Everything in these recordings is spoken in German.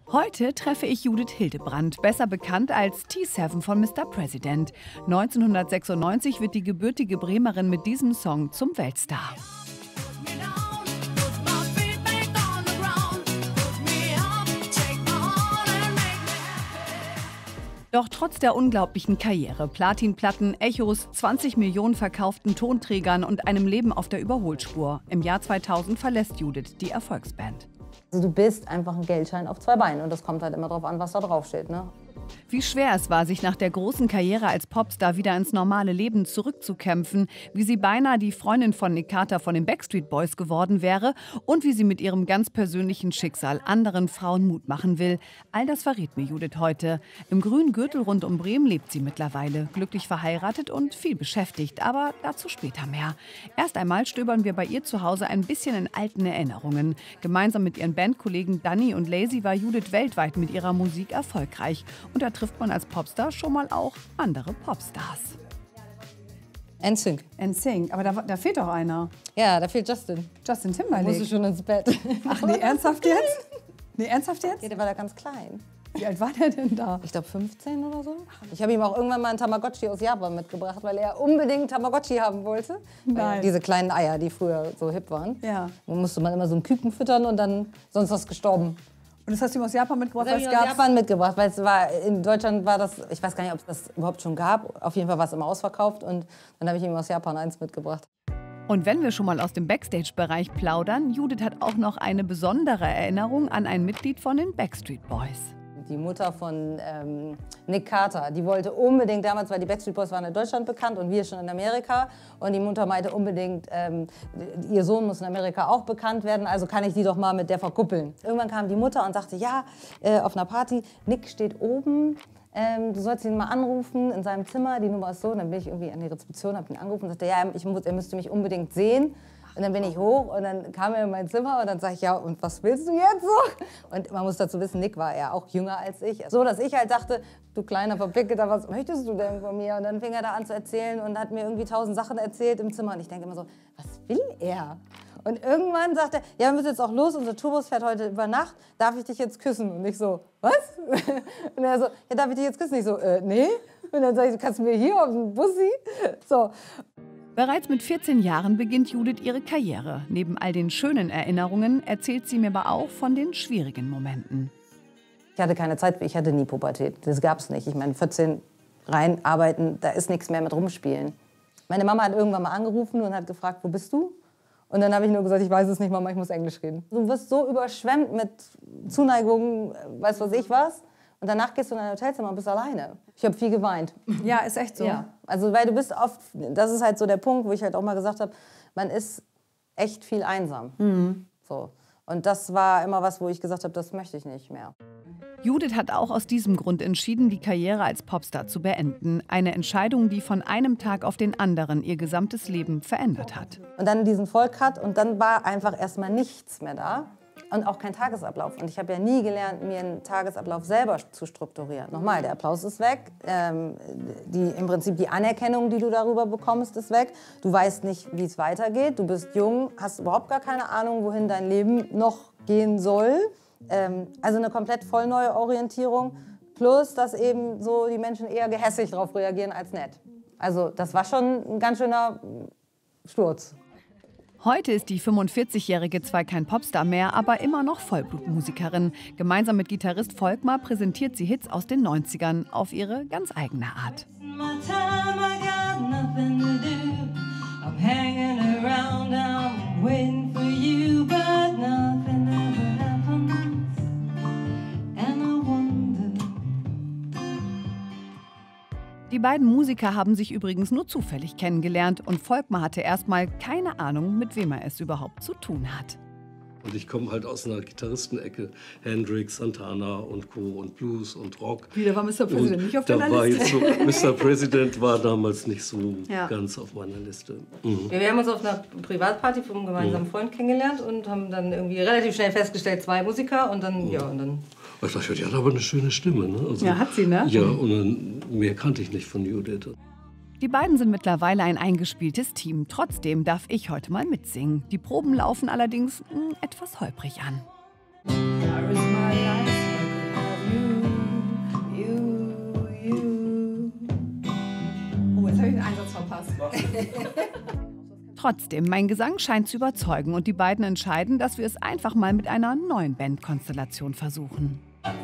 Heute treffe ich Judith Hildebrandt, besser bekannt als T7 von Mr. President. 1996 wird die gebürtige Bremerin mit diesem Song zum Weltstar. Doch trotz der unglaublichen Karriere, Platinplatten, Echos, 20 Millionen verkauften Tonträgern und einem Leben auf der Überholspur, im Jahr 2000 verlässt Judith die Erfolgsband. Also du bist einfach ein Geldschein auf zwei Beinen und das kommt halt immer drauf an, was da drauf steht, ne? Wie schwer es war, sich nach der großen Karriere als Popstar wieder ins normale Leben zurückzukämpfen, wie sie beinahe die Freundin von Nick Carter von den Backstreet Boys geworden wäre und wie sie mit ihrem ganz persönlichen Schicksal anderen Frauen Mut machen will. All das verrät mir Judith heute. Im grünen Gürtel rund um Bremen lebt sie mittlerweile, glücklich verheiratet und viel beschäftigt, aber dazu später mehr. Erst einmal stöbern wir bei ihr zu Hause ein bisschen in alten Erinnerungen. Gemeinsam mit ihren Bandkollegen Danny und Lazy war Judith weltweit mit ihrer Musik erfolgreich. Und da trifft man als Popstar schon mal auch andere Popstars. NSYNC. NSYNC, aber da fehlt doch einer. Ja, da fehlt Justin. Justin Timberlake. Musst du schon ins Bett. Ach nee, ernsthaft jetzt? Nee, ernsthaft jetzt? Ja, der war da ganz klein. Wie alt war der denn da? Ich glaube 15 oder so. Ich habe ihm auch irgendwann mal einen Tamagotchi aus Japan mitgebracht, weil er unbedingt Tamagotchi haben wollte. Nein. Diese kleinen Eier, die früher so hip waren. Ja. Da musste man immer so einen Küken füttern und dann sonst was gestorben. Und das hast du ihm aus Japan mitgebracht? Das habe ich aus Japan mitgebracht, weil es war, in Deutschland war das, ich weiß gar nicht, ob es das überhaupt schon gab. Auf jeden Fall war es immer ausverkauft und dann habe ich ihm aus Japan eins mitgebracht. Und wenn wir schon mal aus dem Backstage-Bereich plaudern, Judith hat auch noch eine besondere Erinnerung an ein Mitglied von den Backstreet Boys. Die Mutter von Nick Carter, die wollte unbedingt damals, weil die Backstreet Boys waren in Deutschland bekannt und wir schon in Amerika. Und die Mutter meinte unbedingt, ihr Sohn muss in Amerika auch bekannt werden, also kann ich die doch mal mit der verkuppeln. Irgendwann kam die Mutter und sagte, ja, auf einer Party, Nick steht oben, du sollst ihn mal anrufen in seinem Zimmer, die Nummer ist so. Und dann bin ich irgendwie an die Rezeption, habe ihn angerufen und sagte, ja, er müsste mich unbedingt sehen. Und dann bin ich hoch und dann kam er in mein Zimmer und dann sage ich, ja, und was willst du jetzt so? Und man muss dazu wissen, Nick war ja auch jünger als ich. So, dass ich halt dachte, du kleiner Verpickelter, was möchtest du denn von mir? Und dann fing er da an zu erzählen und hat mir irgendwie 1000 Sachen erzählt im Zimmer. Und ich denke immer so, was will er? Und irgendwann sagt er, ja, wir müssen jetzt auch los, unser Tourbus fährt heute über Nacht, darf ich dich jetzt küssen? Und ich so, was? Und er so, ja, darf ich dich jetzt küssen? Ich so, nee. Und dann sage ich, du kannst mir hier auf den Bussi? So. Bereits mit 14 Jahren beginnt Judith ihre Karriere. Neben all den schönen Erinnerungen erzählt sie mir aber auch von den schwierigen Momenten. Ich hatte keine Zeit, ich hatte nie Pubertät. Das gab's nicht. Ich meine, 14 rein arbeiten, da ist nichts mehr mit rumspielen. Meine Mama hat irgendwann mal angerufen und hat gefragt, wo bist du? Und dann habe ich nur gesagt, ich weiß es nicht, Mama, ich muss Englisch reden. Du wirst so überschwemmt mit Zuneigung, weiß was ich was. Und danach gehst du in dein Hotelzimmer und bist alleine. Ich habe viel geweint. Ja, ist echt so. Ja. Also, weil du bist oft, das ist halt so der Punkt, wo ich halt auch mal gesagt habe, man ist echt viel einsam. So. Und das war immer was, wo ich gesagt habe, das möchte ich nicht mehr. Judith hat auch aus diesem Grund entschieden, die Karriere als Popstar zu beenden. Eine Entscheidung, die von einem Tag auf den anderen ihr gesamtes Leben verändert hat. Und dann diesen Vollcut und dann war einfach erstmal nichts mehr da. Und auch kein Tagesablauf. Und ich habe ja nie gelernt, mir einen Tagesablauf selber zu strukturieren. Nochmal, der Applaus ist weg. Im Prinzip die Anerkennung, die du darüber bekommst, ist weg. Du weißt nicht, wie es weitergeht. Du bist jung, hast überhaupt gar keine Ahnung, wohin dein Leben noch gehen soll. Also eine komplett voll neue Orientierung. Plus, dass eben so die Menschen eher gehässig darauf reagieren als nett. Also das war schon ein ganz schöner Sturz. Heute ist die 45-Jährige zwar kein Popstar mehr, aber immer noch Vollblutmusikerin. Gemeinsam mit Gitarrist Volkmar präsentiert sie Hits aus den 90ern auf ihre ganz eigene Art. Die beiden Musiker haben sich übrigens nur zufällig kennengelernt und Volkmar hatte erstmal keine Ahnung, mit wem er es überhaupt zu tun hat. Und ich komme halt aus einer Gitarristenecke. Hendrix, Santana und Co. und Blues und Rock. Wie, da war Mr. President nicht auf deiner Liste? Mr. President war damals nicht so ganz auf meiner Liste. Ja, wir haben uns auf einer Privatparty von einem gemeinsamen Freund kennengelernt und haben dann irgendwie relativ schnell festgestellt, 2 Musiker und dann, ja, und dann... Ich dachte, die hat aber eine schöne Stimme, ne? Also, ja, hat sie, ne? Ja, und dann, mehr kannte ich nicht von Judith. Die beiden sind mittlerweile ein eingespieltes Team. Trotzdem darf ich heute mal mitsingen. Die Proben laufen allerdings etwas holprig an. Trotzdem, mein Gesang scheint zu überzeugen und die beiden entscheiden, dass wir es einfach mal mit einer neuen Bandkonstellation versuchen.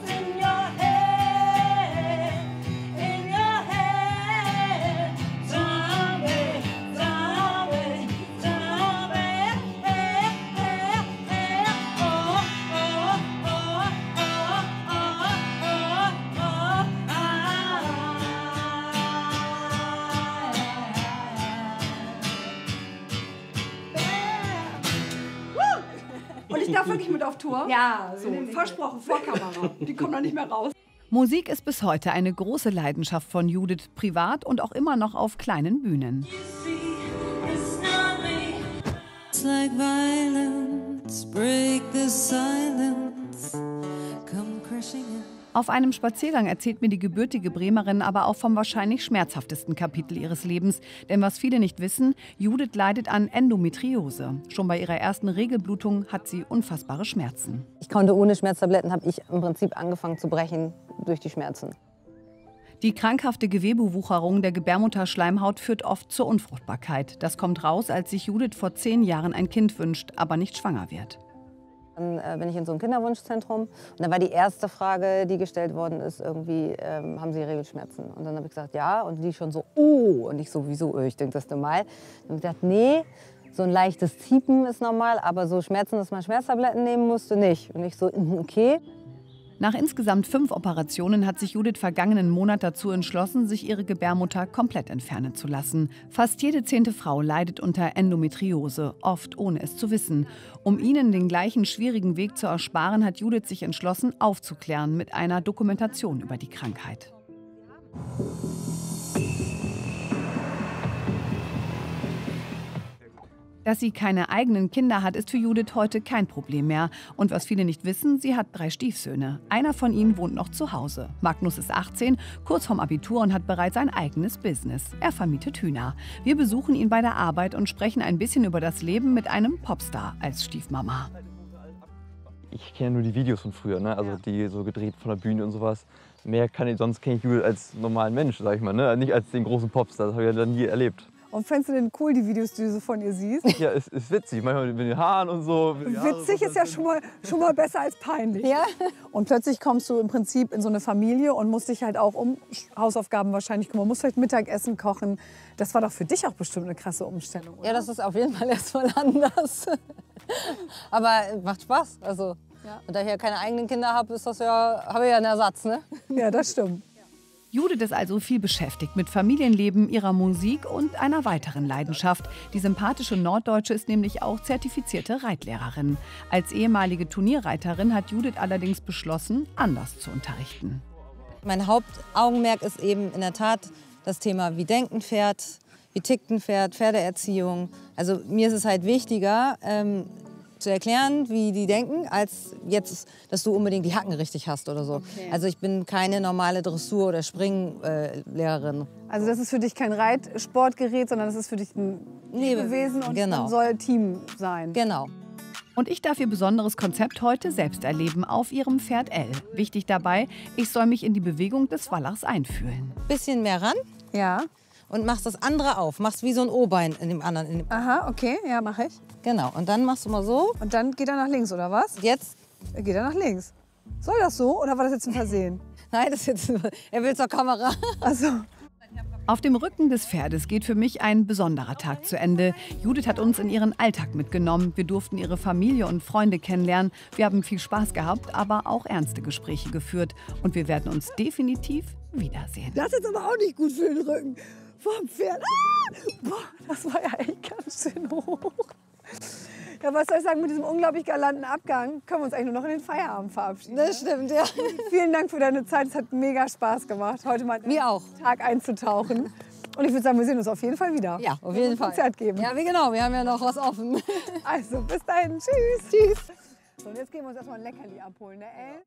Und ich darf wirklich mit auf Tour? Ja. So, versprochen, vor Kamera. Die kommen noch nicht mehr raus. Musik ist bis heute eine große Leidenschaft von Judith, privat und auch immer noch auf kleinen Bühnen. Like violence, break the silence, come crashing in. Auf einem Spaziergang erzählt mir die gebürtige Bremerin aber auch vom wahrscheinlich schmerzhaftesten Kapitel ihres Lebens. Denn was viele nicht wissen, Judith leidet an Endometriose. Schon bei ihrer ersten Regelblutung hat sie unfassbare Schmerzen. Ich konnte ohne Schmerztabletten, habe ich im Prinzip angefangen zu brechen durch die Schmerzen. Die krankhafte Gewebewucherung der Gebärmutterschleimhaut führt oft zur Unfruchtbarkeit. Das kommt raus, als sich Judith vor 10 Jahren ein Kind wünscht, aber nicht schwanger wird. Dann bin ich in so einem Kinderwunschzentrum und dann war die erste Frage, die gestellt worden ist, irgendwie, haben Sie Regelschmerzen? Und dann habe ich gesagt, ja. Und die schon so, oh. Und ich so, wieso? Ich denke, das ist normal. Dann habe ich gesagt, nee, so ein leichtes Ziepen ist normal, aber so Schmerzen, dass man Schmerztabletten nehmen musste, nicht. Und ich so, okay. Nach insgesamt 5 Operationen hat sich Judith vergangenen Monat dazu entschlossen, sich ihre Gebärmutter komplett entfernen zu lassen. Fast jede 10. Frau leidet unter Endometriose, oft ohne es zu wissen. Um ihnen den gleichen schwierigen Weg zu ersparen, hat Judith sich entschlossen, aufzuklären mit einer Dokumentation über die Krankheit. Dass sie keine eigenen Kinder hat, ist für Judith heute kein Problem mehr. Und was viele nicht wissen, sie hat 3 Stiefsöhne. Einer von ihnen wohnt noch zu Hause. Magnus ist 18, kurz vorm Abitur und hat bereits ein eigenes Business. Er vermietet Hühner. Wir besuchen ihn bei der Arbeit und sprechen ein bisschen über das Leben mit einem Popstar als Stiefmama. Ich kenne nur die Videos von früher, ne? Also die so gedreht von der Bühne und sowas. Mehr sonst kenne ich Judith als normalen Mensch, sag ich mal, ne? Nicht als den großen Popstar, das habe ich ja dann nie erlebt. Und fändest du denn cool, die Videos, die du so von ihr siehst? Ja, es ist witzig, manchmal mit den Haaren und so. Witzig ist ja schon mal besser als peinlich. Ja. Und plötzlich kommst du im Prinzip in so eine Familie und musst dich halt auch um Hausaufgaben wahrscheinlich kümmern, musst vielleicht Mittagessen kochen. Das war doch für dich auch bestimmt eine krasse Umstellung, oder? Ja, das ist auf jeden Fall erstmal anders. Aber macht Spaß. Also, und da ich ja keine eigenen Kinder habe, ist das ja, habe ich ja einen Ersatz, ne? Ja, das stimmt. Judith ist also viel beschäftigt mit Familienleben, ihrer Musik und einer weiteren Leidenschaft. Die sympathische Norddeutsche ist nämlich auch zertifizierte Reitlehrerin. Als ehemalige Turnierreiterin hat Judith allerdings beschlossen, anders zu unterrichten. Mein Hauptaugenmerk ist eben in der Tat das Thema, wie denkt ein Pferd, wie tickt ein Pferd, Pferdeerziehung. Also mir ist es halt wichtiger, zu erklären, wie die denken, als jetzt, dass du unbedingt die Hacken richtig hast oder so. Okay. Also ich bin keine normale Dressur- oder Springlehrerin. Also das ist für dich kein Reitsportgerät, sondern das ist für dich ein Lebewesen und man soll Team sein. Genau. Und ich darf ihr besonderes Konzept heute selbst erleben auf ihrem Pferd L. Wichtig dabei, ich soll mich in die Bewegung des Wallachs einfühlen. Bisschen mehr ran. Ja. Und machst das andere auf. Machst wie so ein O-Bein in dem anderen. Aha, okay, ja, mache ich. Genau, und dann machst du mal so. Und dann geht er nach links, oder was? Jetzt? Geht er nach links. Soll das so, oder war das jetzt ein Versehen? Nein, das ist jetzt, er will zur Kamera. Also. Auf dem Rücken des Pferdes geht für mich ein besonderer Tag zu Ende. Judith hat uns in ihren Alltag mitgenommen. Wir durften ihre Familie und Freunde kennenlernen. Wir haben viel Spaß gehabt, aber auch ernste Gespräche geführt. Und wir werden uns definitiv wiedersehen. Das ist aber auch nicht gut für den Rücken vom Pferd. Ah! Boah, das war ja echt ganz schön hoch. Ja, was soll ich sagen, mit diesem unglaublich galanten Abgang können wir uns eigentlich nur noch in den Feierabend verabschieden. Das stimmt, ja. Vielen Dank für deine Zeit, es hat mega Spaß gemacht, heute mal in den Tag einzutauchen. Und ich würde sagen, wir sehen uns auf jeden Fall wieder. Ja, auf jeden Fall. Konzert geben. Ja, genau, wir haben ja noch was offen. Also, bis dahin, tschüss. Tschüss. So, und jetzt gehen wir uns erstmal ein Leckerli abholen, ne, El?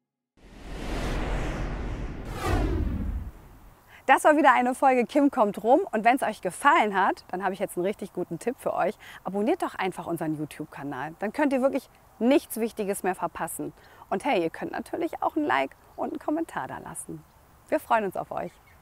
Das war wieder eine Folge Kim kommt rum und wenn es euch gefallen hat, dann habe ich jetzt einen richtig guten Tipp für euch. Abonniert doch einfach unseren YouTube-Kanal. Dann könnt ihr wirklich nichts Wichtiges mehr verpassen. Und hey, ihr könnt natürlich auch ein Like und einen Kommentar da lassen. Wir freuen uns auf euch.